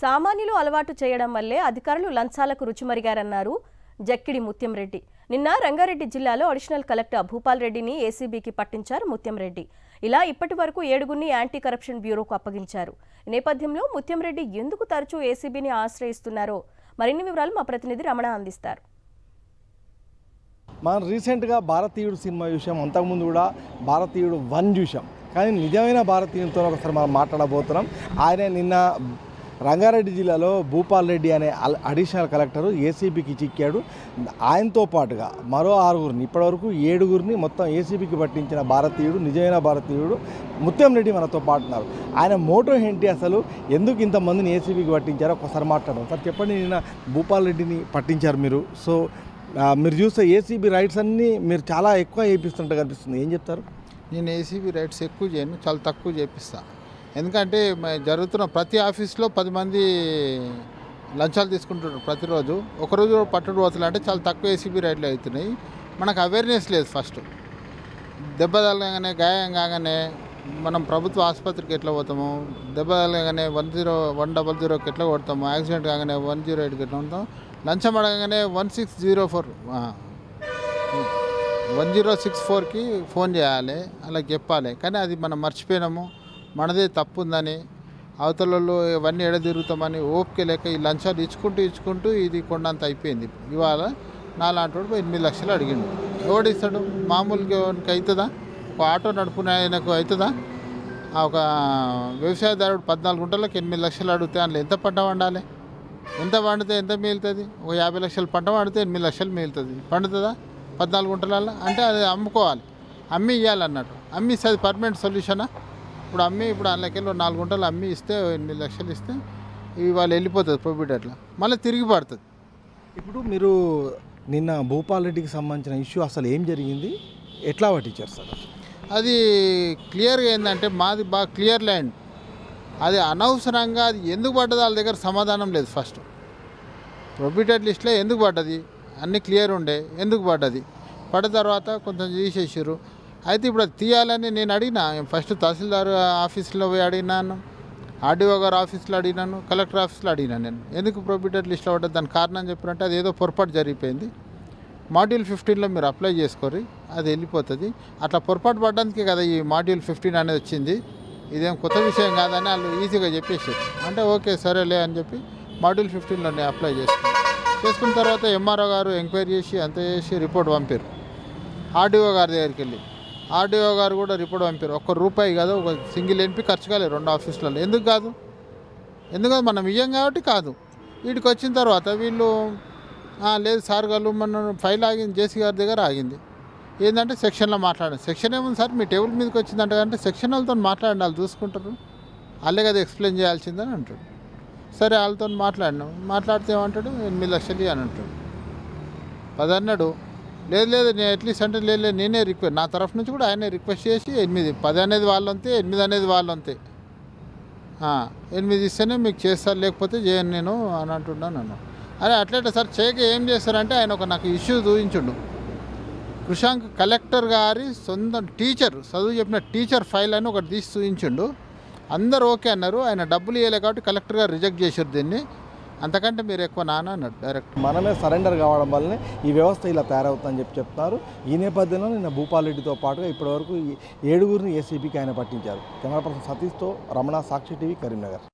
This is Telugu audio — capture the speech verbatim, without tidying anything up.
సామాన్యులు అలవాటు చేయడం వల్లే అధికారులు లంచాలకు రుచిమరిగారన్నారు జక్కిడి ముత్యంరెడ్డి. నిన్న రంగారెడ్డి జిల్లాలో అడిషనల్ కలెక్టర్ భూపాల్ రెడ్డిని ఏసీబీకి పట్టించారు ముత్యంరెడ్డి. ఇలా ఇప్పటి వరకు ఏడుగురిని యాంటీ కరప్షన్ బ్యూరోకు అప్పగించారు. ఈ నేపథ్యంలో ముత్యంరెడ్డి ఎందుకు తరచూ ఏసీబీని ఆశ్రయిస్తున్నారో మరిన్ని వివరాలు మా ప్రతినిధి రమణ అందిస్తారు. మనం రీసెంట్గా భారతీయుడు సినిమా చూసాం, అంతకుముందు కూడా భారతీయుడు వన్ చూసాం. కానీ నిజమైన భారతీయునితో ఒకసారి మనం మాట్లాడబోతున్నాం. ఆయన నిన్న రంగారెడ్డి జిల్లాలో భూపాల్ రెడ్డి అనే అడిషనల్ కలెక్టరు ఏసీబీకి చిక్కాడు. ఆయనతో పాటుగా మరో ఆరుగురిని, ఇప్పటివరకు ఏడుగురిని మొత్తం ఏసీబీకి పట్టించిన భారతీయుడు, నిజమైన భారతీయుడు ముత్యంరెడ్డి మనతో పాటున్నారు. ఆయన మోటో ఏంటి, అసలు ఎందుకు ఇంతమందిని ఏసీబీకి పట్టించారో ఒకసారి మాట్లాడదాం. సార్ చెప్పండి, నిన్న భూపాల్ రెడ్డిని పట్టించారు మీరు. సో మీరు చూస్తే ఏసీబీ రైట్స్ అన్నీ మీరు చాలా ఎక్కువ చేపిస్తుంటే కనిపిస్తుంది, ఏం చెప్తారు? నేను ఏసీబీ రైట్స్ ఎక్కువ చేయను, చాలా తక్కువ చేపిస్తాను. ఎందుకంటే జరుగుతున్న ప్రతి ఆఫీస్లో పది మంది లంచాలు తీసుకుంటున్నారు ప్రతిరోజు. ఒకరోజు పట్టుడు పోతులు అంటే చాలా తక్కువ ఏసీబీ రైట్లు అవుతున్నాయి. మనకు అవేర్నెస్ లేదు. ఫస్ట్ దెబ్బ తగలగానే, గాయం కాగానే మనం ప్రభుత్వ ఆసుపత్రికి ఎట్లా పోతాము, దెబ్బ తగలగానే వన్ జీరో వన్ డబల్ జీరోకి ఎట్లా కొడతాము, యాక్సిడెంట్ కాగానే వన్ జీరో ఎయిట్కి ఎట్లా ఉంటాం, లంచం అడగానే one six zero four one zero six ఫోర్కి ఫోన్ చేయాలి, అలా చెప్పాలి. కానీ అది మనం మర్చిపోయినాము. మనదే తప్పు ఉందని, అవతలలో ఇవన్నీ ఎడ తిరుగుతామని ఓపిక లేక ఈ లంచాలు ఇచ్చుకుంటూ ఇచ్చుకుంటూ ఇది కొండంత అయిపోయింది. ఇవాళ నాలాంటి వాడు ఎనిమిది లక్షలు అడిగిండు. ఎవడు ఇస్తాడు? మామూలుగా అవుతుందా? ఒక ఆటో నడుపునే ఆయనకు అవుతుందా? ఒక వ్యవసాయదారుడు పద్నాలుగు గుంటలకు ఎనిమిది లక్షలు అడిగితే అందులో ఎంత పంట పండాలి? ఎంత పండితే ఎంత మిగులుతుంది? ఒక యాభై లక్షలు పంట పండితే ఎనిమిది లక్షలు మిగులుతుంది. పండుతుందా పద్నాలుగు గుంటలలో? అంటే అది అమ్ముకోవాలి, అమ్మి ఇవ్వాలన్నట్టు. అమ్మి ఇస్తే అది పర్మనెంట్ సొల్యూషనా? ఇప్పుడు అమ్మి ఇప్పుడు అందులోకెళ్ళి నాలుగు గుంటలు అమ్మి ఇస్తే ఎనిమిది లక్షలు ఇస్తే ఇవాళ వెళ్ళిపోతుంది ప్రాఫిట్, అట్లా మళ్ళీ తిరిగి పడుతుంది. ఇప్పుడు మీరు నిన్న భూపాల్ రెడ్డికి సంబంధించిన ఇష్యూ అసలు ఏం జరిగింది, ఎట్లా పట్టించారు సార్? అది క్లియర్గా ఏంటంటే మాది బాగా క్లియర్ ల్యాండ్. అది అనవసరంగా అది ఎందుకు పడ్డది వాళ్ళ దగ్గర సమాధానం లేదు. ఫస్ట్ ప్రొబిటెడ్ లిస్ట్లో ఎందుకు పడ్డది అన్నీ క్లియర్ ఉండే, ఎందుకు పడ్డది పడ్డ తర్వాత కొంచెం తీసేసారు. అయితే ఇప్పుడు అది తీయాలని నేను అడిగినా. ఫస్ట్ తహసీల్దార్ ఆఫీస్లో పోయి అడిగినాను, ఆర్డీఓ గారు ఆఫీస్లో అడిగినాను, కలెక్టర్ ఆఫీస్లో అడిగినాను. నేను ఎందుకు ప్రొబిటెడ్ లిస్ట్లో పడ్డది దాని కారణం చెప్పినట్టే అది ఏదో పొరపాటు జరిగిపోయింది, మాడ్యూల్ ఫిఫ్టీన్లో మీరు అప్లై చేసుకోరి, అది వెళ్ళిపోతుంది. అట్లా పొరపాటు పడ్డానికి కదా ఈ మాడ్యూల్ ఫిఫ్టీన్ అనేది వచ్చింది, ఇదేం కొత్త విషయం కాదని వాళ్ళు ఈజీగా చెప్పేసారు. అంటే ఓకే సరేలే అని చెప్పి మాడ్యూల్ ఫిఫ్టీన్లో నేను అప్లై చేసుకున్నాను. చేసుకున్న తర్వాత ఎంఆర్ఓ గారు ఎంక్వైరీ చేసి అంత చేసి రిపోర్ట్ పంపారు ఆర్డీఓ గారి దగ్గరికి వెళ్ళి. ఆర్డీఓ గారు కూడా రిపోర్ట్ పంపారు. ఒక్క రూపాయి కాదు, ఒక సింగిల్ ఎంపీ ఖర్చు కాలేదు రెండు ఆఫీసులలో. ఎందుకు కాదు? ఎందుకు మనం ఇయ్యం కాబట్టి కాదు. వీటికి వచ్చిన తర్వాత వీళ్ళు లేదు సార్ గారు మన ఫైల్ ఆగింది, జేసీ గారి దగ్గర ఆగింది. ఏంటంటే సెక్షన్లో మాట్లాడండి. సెక్షన్ ఏముంది సార్ మీ టేబుల్ మీదకి వచ్చిందంటే, అంటే సెక్షన్ వాళ్ళతో మాట్లాడండి, వాళ్ళు చూసుకుంటారు, వాళ్ళే కదా ఎక్స్ప్లెయిన్ చేయాల్సిందని అంటాడు. సరే వాళ్ళతో మాట్లాడినాం. మాట్లాడితే ఏమంటాడు, ఎనిమిది లక్షలు అని అంటాడు. పది అన్నాడు. లేదు లేదు నేను అట్లీస్ట్ అంటే లేదు లేదు నేనే రిక్వెస్ట్, నా తరఫు నుంచి కూడా ఆయనే రిక్వెస్ట్ చేసి ఎనిమిది పది అనేది వాళ్ళంతే, ఎనిమిది అనేది వాళ్ళంతే, ఎనిమిది ఇస్తేనే మీకు చేస్తారు, లేకపోతే చేయను నేను అని అంటున్నాను నన్ను. అరే అట్లయితే సార్ చేయక ఏం చేస్తారంటే ఆయన ఒక నాకు ఇష్యూ చూపించుండు. కృషాంక్ కలెక్టర్ గారి సొంత టీచర్, చదువు చెప్పిన టీచర్ ఫైల్ అని ఒకటి తీసి చూపించిండు. అందరూ ఓకే అన్నారు. ఆయన డబ్బులు ఇవ్వలే కాబట్టి కలెక్టర్ గారు రిజెక్ట్ చేశారు దీన్ని. అంతకంటే మీరు ఎక్కువ నాన్న అన్నాడు డైరెక్ట్. మనమే సరెండర్ కావడం వల్లనే ఈ వ్యవస్థ ఇలా తయారవుతుందని చెప్పి చెప్తున్నారు. ఈ నేపథ్యంలో నిన్న భూపాల్ రెడ్డితో పాటుగా ఇప్పటివరకు ఏడుగురిని ఏసీబీకి ఆయన పట్టించారు. కెమెరా పర్సన్ సతీష్తో రమణ, సాక్షి టీవీ, కరీంనగర్.